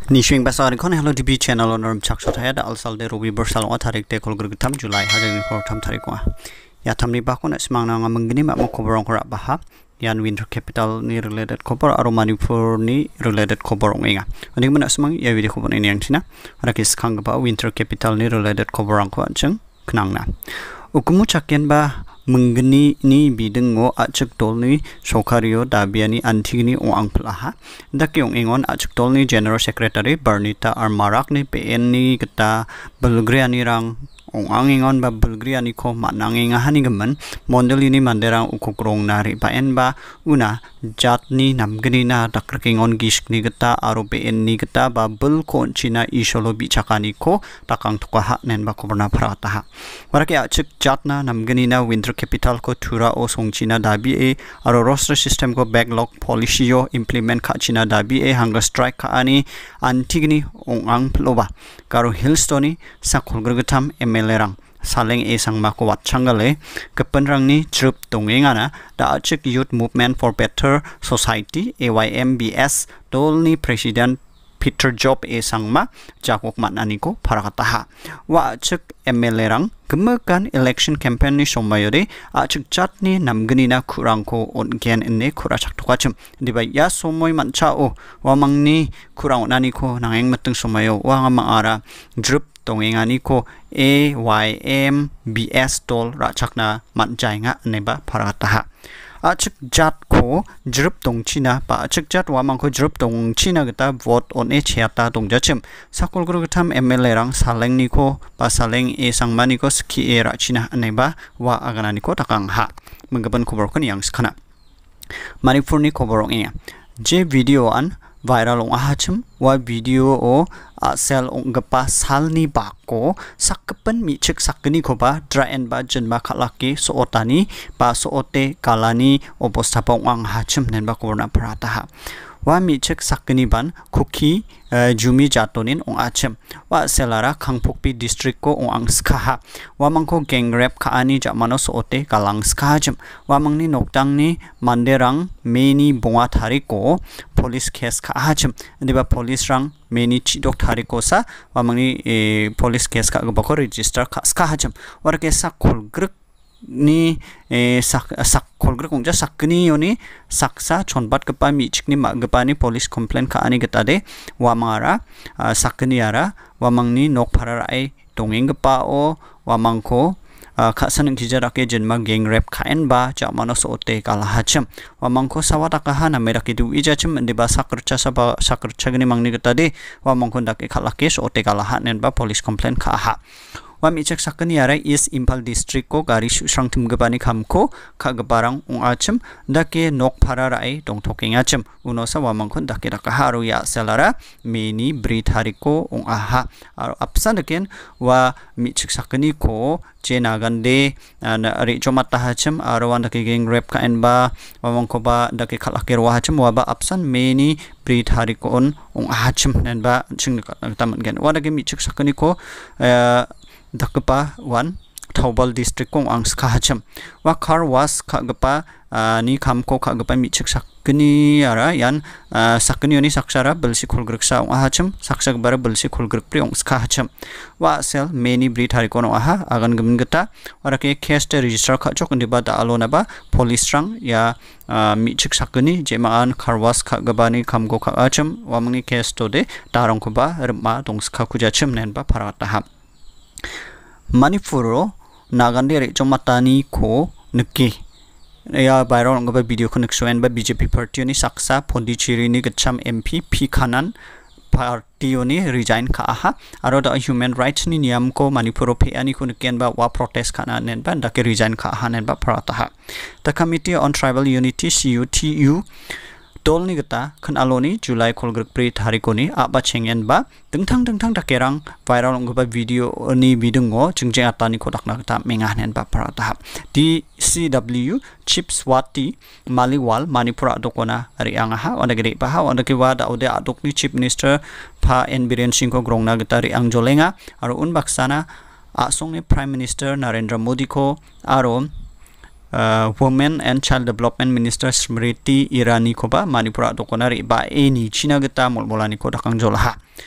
Nishwing basari kon hello DB channel on chakshot hayad alsal de ruby bersal wa tarik te kol tam July hajang ko tam tarik wa ya tamni ba kon asmang na mangni ma mo koborong kora baha yan winter capital ni related kobor aro manipur ni related kobor nginga ani mana asmang ya video kobor ini yang china rakis khang ba winter capital ni related koborang ko achang knang na ukumu Kal'akenba mengeni ni bidengo acek tolni sokario dabiani antigni oang pelaha dakyong ingon acek tolni general secretary Bernitha ar Marakna PN ni kita belgriani rang oang ingon ba belgriani ko manang ingahani gemen model ini manderang ukukrong nari paen ba una jatni namgeni na dakrkingon giskni kita aro PN ni kita ba bel ko China ISOLO bichakani ko takang tukaha nen ba koberna prataha warake acek jatna namgeni na winter capital ko thura o song China dabi e aro roster system ko backlog policy yo implement kha China dabi e hunger strike ka ani antigni ongang ploba karo hillstone sakhulgrgatam MLRang saleng e sangma ko watchangale kepenrang ni trup tongengana da achik youth movement for better society AYMBS dolni president Peter Job e sangma jakok manani ko parakataha wa achik MLRang gemekan election campaign ni somayore achik chatni namgni na kurangko ongen enne kurachak tukachim diba ya somoy manchao wamangni kurang nani ko nangeng mateng somayo wa ngamaara drup tongengani ko AYMBS tol rachakna manjainga neba parakataha achik jat ko drup tong China pa achik jat wamang ko drup tong China gata vote on e cheta tong jachim sakol gru gatam MLA rang saleng ni ko pa saleng e sangmani ko ski e ra China neba wa aganani ko takang ha menggaban khobor ko yang skana Manipur ni khoborong e je video an viral ong ahachim wa video o sel ong gapa salni bako sakkepen Mechik Sakgniko ba Drae ba Jinma Kal'ake sootani ba soote kalani opostapong ang hachim nen ba korna prataha wa Mechik Sakgniban Kuki jumi jatonin ong achim wa selara Kangpokpi district ko ong ang skaha wa mangko gang rap kaani jamano soote kalang skahajim wa mangni noktang ni manderang meni bonga thariko police case kahachim diba police rang meni chidok thariko sa wa mangni police case ka bako register skahajim warke sakol gruk ni kolgruk ongja sakgni yoni saksa chonbat gapa Mechik ni magapani police complaint ka ani getade wamara sakgni ara wamangni nokphara ai tongeng gapa o wamangko khasan kijarake Jinma gang rap Kal'akenba jamano sote kalahachim wamangko sawatakaha namerake du ijachim ndeba sakrcha saba sakrchagni mangni getade wamangko dake khalake sote kalahanen ba police complaint khaha wa Mechik Sakgni ara East Impal district ko gari susrangtim gapani khamko khagbarang ongachim dake nokphara rai dongthoking achim unosa wamangkhon dake dakaharu ya selara meni brithariko ongaha aro apsan deken wa Mechik Sakgniko jenagande ari chomata hachim aro dake gang rap Kal'akenba wamangko ba dake khalake ro hachim wa ba apsan meni brithariko on ongachim nenba chingka taman gen wa dake Mechik Sakgniko dakpa wan Thobal district kong ang skahacham wa car was kagapa ni khamko kagapa Mechik Sakgni ara yan Sakgni ni saksara belsi khulgruksa ong ahacham saksak bara belsi khulgruk pri ong skahacham wa sel many breed hari kono aha agan gemin gata warake case register khachok ndiba da alona ba police rang ya Mechik Sakgni jemaan car was kagabani khamko khacham wa mangni case to de tarong ko ba rma dong skha kujachim nen ba parata Manipuro nagande chomatani ko niki ya viral ngaba video ko nexuen ba BJP party ni saksa Pondicherry ni gacham MP P Khanan party ni resign ka aha aro da human rights ni niyam ko Manipuro pe ani ko niken ba wa protest kana nen ba da ke resign ka aha nen ba prataha the committee on tribal unity CUTU Dolni gata kan aloni July kolgruk pri tharikoni aba chengen ba dengthang dakerang viral ngba video ni bidungo chingjeng atani kodakna gata mengah nen ba parata DCW Chipswati Maliwal Manipur adokona riang ha onda gede ba ha onda ke wada ode adokni chief minister pa en biren singko grongna gata riang jolenga aro un baksana asongni prime minister Narendra Modi ko aro Women and Child Development Minister Smriti Irani ko ba Manipur dokonari ba ni China geta molmolani ko dakang jolaha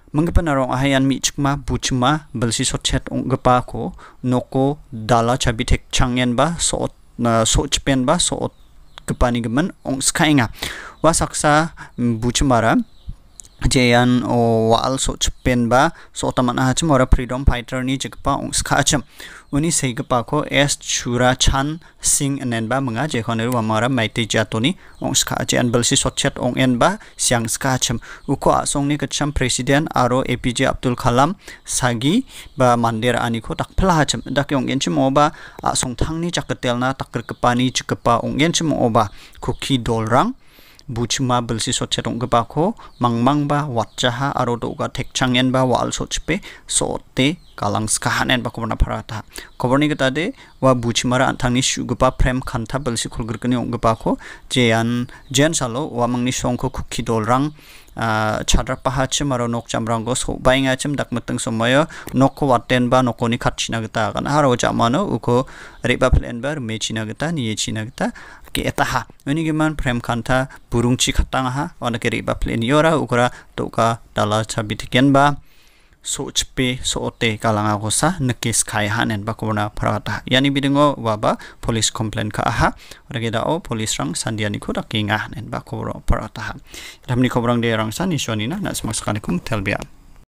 Mengkepenarong ahayan Mechik buchma belsi sochet onggepa ko noko dala cabitek changyen ba soot sochpen ba soot kepani gemen ong skainga wasaksa buchmara Jayan o wal sochpen ba so taman hachim ora freedom fighter ni jekpa ong skacham uni seigpa ko es chura chan sing enen ba mga jekhone wamara maite jatoni ong skachen belsi sochet ong en ba siang skacham uko asong ni kacham presiden aro APJ Abdul Kalam sagi ba mandir ani ko tak placham dak ong enchim oba asong thangni chakatelna takr kepani jekpa ong enchim oba Kuki dolrang buchma belsi sochet ong gepa ko mangmang ba watjaha aro doga tekchangen ba wal sochpe sote kalang skahanen ba koborna parata koborni getade wa buchmara anthangni shugepa prem khanta belsi khulgurkani ong gepa ko jean salo wa mangni songko Kuki dolrang chadra pahachim aro nok jamrango so bainga chim dakmateng somoyo nokko waten ba nokoni khatchina geta kan haro jamano uko reba plan bar mechina geta ni china geta ke etaha uni geman prem khanta burungchi khatanga ha wana ke reba plan yora ukora toka dala chabitiken ba sochpe sote kalanga gosa nekis khai hanen ba kobona parata yani bidingo waba police complaint ka aha rageda o police rang sandiani ko dakinga nen ba kobro parata ramni kobrang de rang san isoni na nas maskanikum telbia